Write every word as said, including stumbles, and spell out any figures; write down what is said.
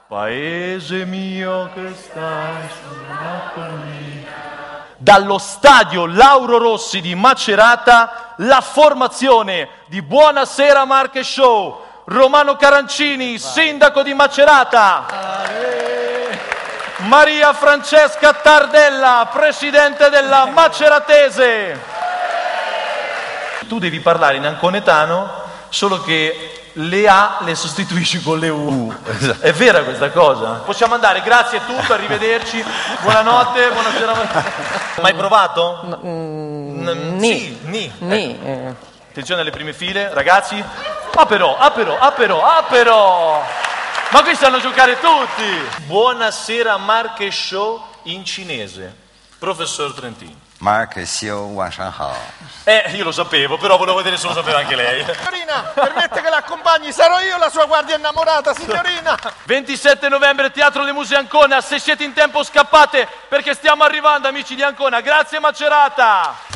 Paese mio che stai sulla collina. Dallo stadio Lauro Rossi di Macerata, la formazione di Buonasera Marche Show. Romano Carancini, sindaco di Macerata. Maria Francesca Tardella, presidente della Maceratese. Tu devi parlare in anconetano, solo che le A le sostituisci con le U. Esatto. È vera questa cosa? Possiamo andare, grazie a tutti, arrivederci, buonanotte, buonasera. Mai provato? No, mm, N- ni. Sì, ni. Ni, Eh. eh. Attenzione alle prime file, ragazzi. Ah però, ah però, ah però, ah però. Ma qui sanno giocare tutti. Buonasera Marche Show in cinese. Professor Trentini. Marche Show, 晚上好. Eh, io lo sapevo, però volevo vedere se lo sapeva anche lei. Signorina, permette che l'accompagni, sarò io la sua guardia innamorata, signorina. ventisette novembre, Teatro Le Muse Ancona. Se siete in tempo scappate, perché stiamo arrivando, amici di Ancona. Grazie Macerata.